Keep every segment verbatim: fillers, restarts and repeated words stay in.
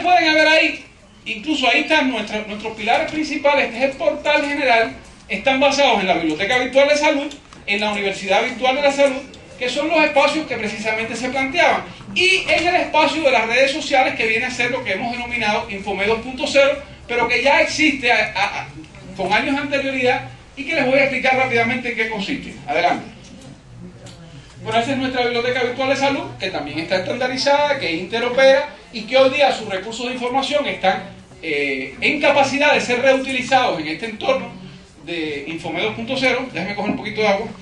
pueden ver ahí, incluso ahí están nuestros, nuestros pilares principales, que es el portal general, están basados en la Biblioteca Virtual de Salud, en la Universidad Virtual de la Salud, que son los espacios que precisamente se planteaban, y en el espacio de las redes sociales, que viene a ser lo que hemos denominado Infomed dos punto cero, pero que ya existe a, a, a, con años de anterioridad, y que les voy a explicar rápidamente en qué consiste. Adelante. Bueno, esa es nuestra Biblioteca Virtual de Salud, que también está estandarizada, que interopera, y que hoy día sus recursos de información están eh, en capacidad de ser reutilizados en este entorno de Infomed dos punto cero. Déjenme coger un poquito de agua.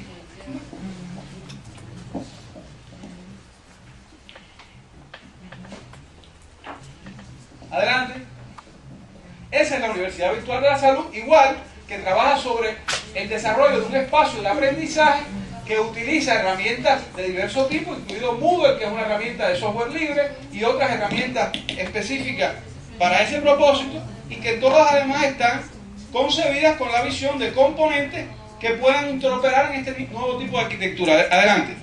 Adelante. Esa es la Universidad Virtual de la Salud, igual que trabaja sobre el desarrollo de un espacio de aprendizaje que utiliza herramientas de diversos tipos, incluido Moodle, que es una herramienta de software libre, y otras herramientas específicas para ese propósito, y que todas además están concebidas con la visión de componentes que puedan interoperar en este nuevo tipo de arquitectura. Adelante.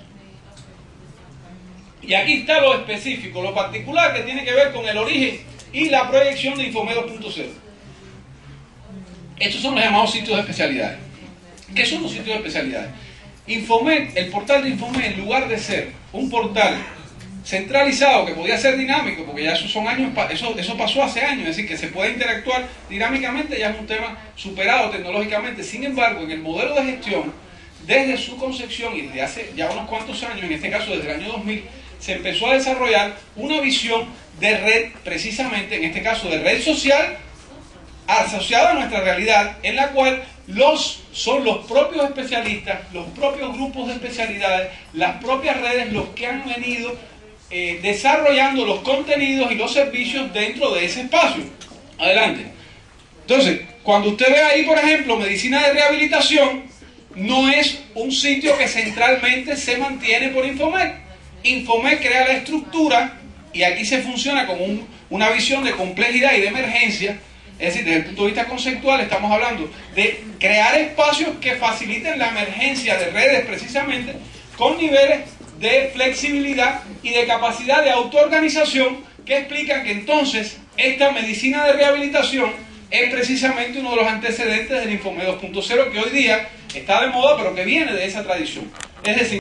Y aquí está lo específico, lo particular, que tiene que ver con el origen y la proyección de Infomed dos punto cero. Estos son los llamados sitios de especialidades. ¿Qué son los sitios de especialidades? Infomed, el portal de Infomed, en lugar de ser un portal centralizado que podía ser dinámico, porque ya esos son años, eso, eso pasó hace años, es decir, que se puede interactuar dinámicamente, ya es un tema superado tecnológicamente. Sin embargo, en el modelo de gestión, desde su concepción y desde hace ya unos cuantos años, en este caso desde el año dos mil, se empezó a desarrollar una visión de red, precisamente en este caso de red social, asociada a nuestra realidad, en la cual los, son los propios especialistas, los propios grupos de especialidades, las propias redes los que han venido eh, desarrollando los contenidos y los servicios dentro de ese espacio. Adelante. Entonces, cuando usted ve ahí, por ejemplo, medicina de rehabilitación, no es un sitio que centralmente se mantiene por Infomed. Infomed crea la estructura, y aquí se funciona como un, una visión de complejidad y de emergencia. Es decir, desde el punto de vista conceptual estamos hablando de crear espacios que faciliten la emergencia de redes precisamente, con niveles de flexibilidad y de capacidad de autoorganización, que explican que entonces esta medicina de rehabilitación es precisamente uno de los antecedentes del Infomed dos punto cero, que hoy día está de moda, pero que viene de esa tradición. Es decir,